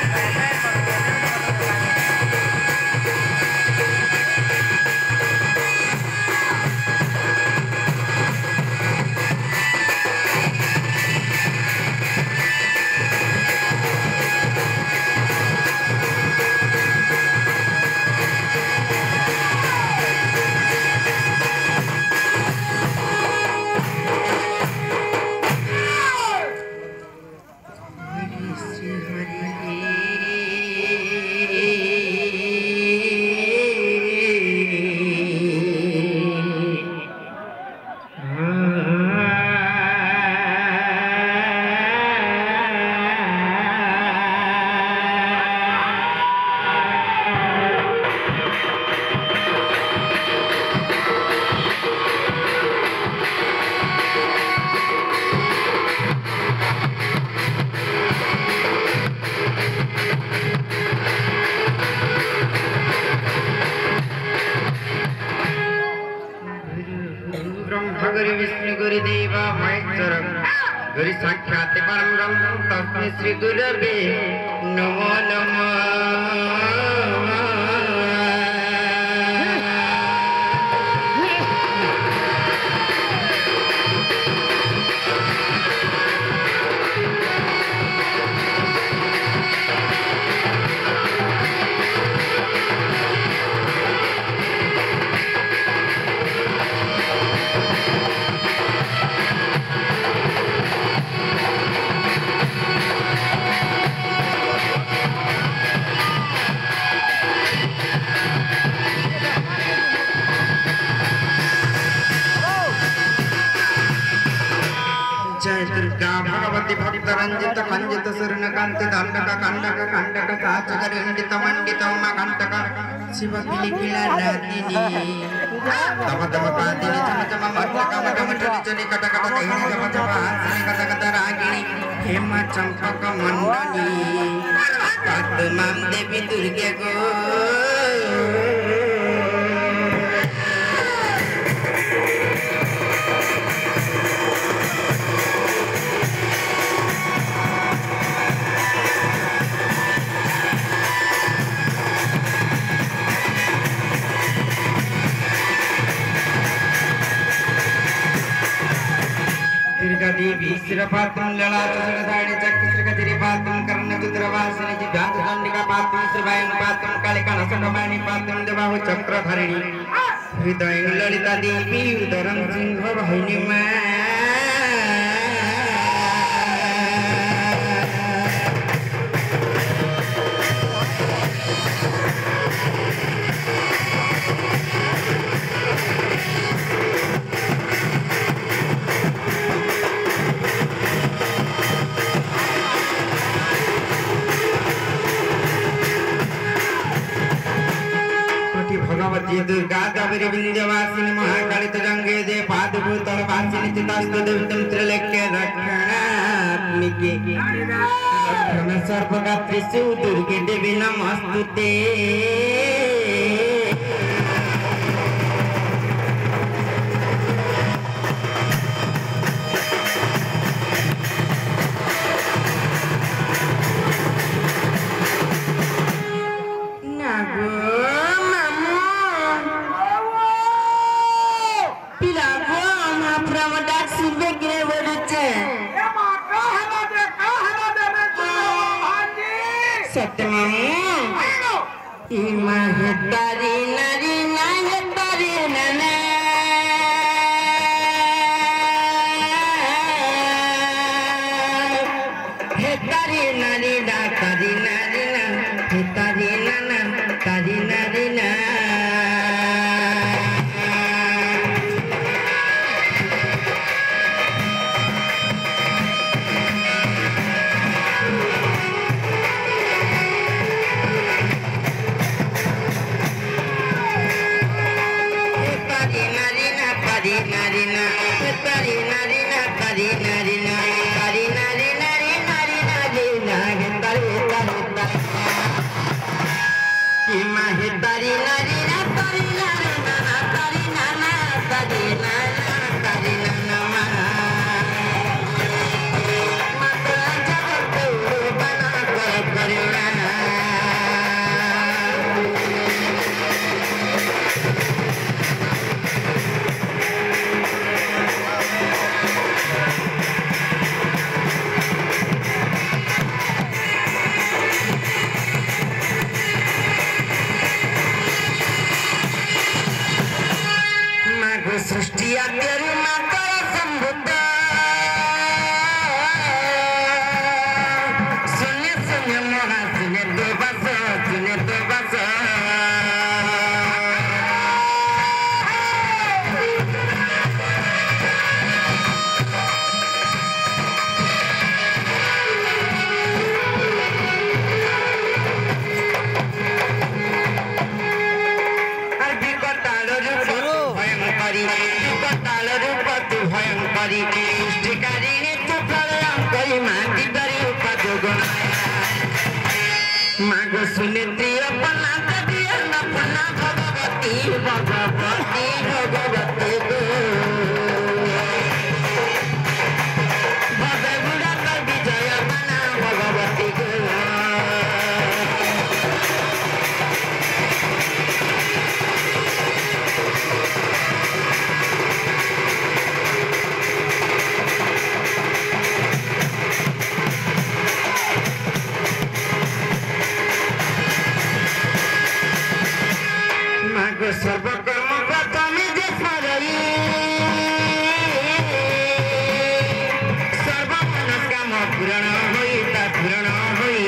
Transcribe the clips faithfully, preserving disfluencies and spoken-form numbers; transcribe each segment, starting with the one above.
गुरु विष्णु गुरुदेव महेश्वर गुरु साक्षात् परम ब्रह्म तस्मै श्री गुरवे नमो नमः। जय दुर्गा भगवती भक्त रंजित मंजित सुरनकांति दंडक कंडक कंडक काचकर इंडित मंडित उमा कंटक शिव किलिकिला नादिनी तम तम पादिनी चम चम मटक मटम चली चली कट कट दहिनी जप जप हासिनी कट कट रागिनी हेम चंपक मंडनी पद्मां देवी दुर्गे गो देवी शिरपातुं ललाटसुरधारिणी चक्षुश्रीकतिरिपातुं कर्णचतुरवासिनी जिघ्रान्तदण्डिका पातुं श्रीवायुं पातुं कालिकानसकपाणि पातुं देवाहु चक्रधरिणी हृदयं ललिता देवी उदरं सिंहवाहिनी मा भगवती दुर्गा कावेरी विंध्यवासिनी महाकाली तुरंगे दे पादभूतल वासिनी चितास्तु देवतम त्रिलोक्य रक्षणात्मिके रक्षण सर्वगात्रिषु दुर्गे देवी नमस्तुते। Imahitari nari nayatari nana Hitari nari datari nari na Hitari nana tari nari na तो बस सुने तो बस मागो सुनेत्री अपना दिया अपना भगवती भगवती भगवती गो भवे बुढ़ा कर विजय बना भगवती गो सर्वकर्म प्रथमे जे स्मरई सर्व मनस्काम पूरण होई ता पूरण होई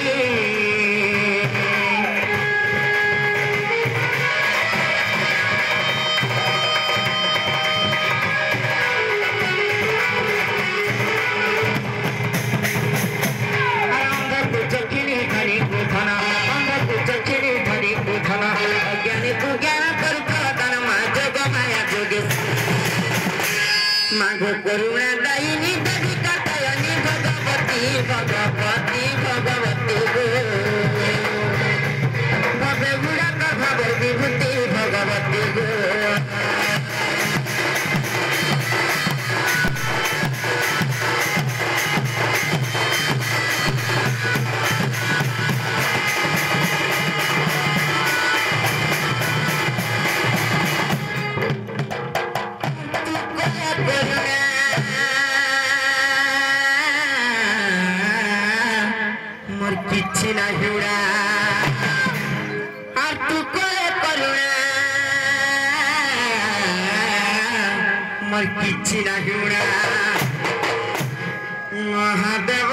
अंध को चखिनी धनी को धना अंध को चखिनी धनी को धना अज्ञानी को ज्ञान मागो करुणा दायिनी देवी कात्यायनी भगवती भगवती भगवती गो भवे बुढ़ा का भव विभूति भगवती गो किछि ना हुड़ा और तू करे करुणा मोर किछि ना हुड़ा महादेव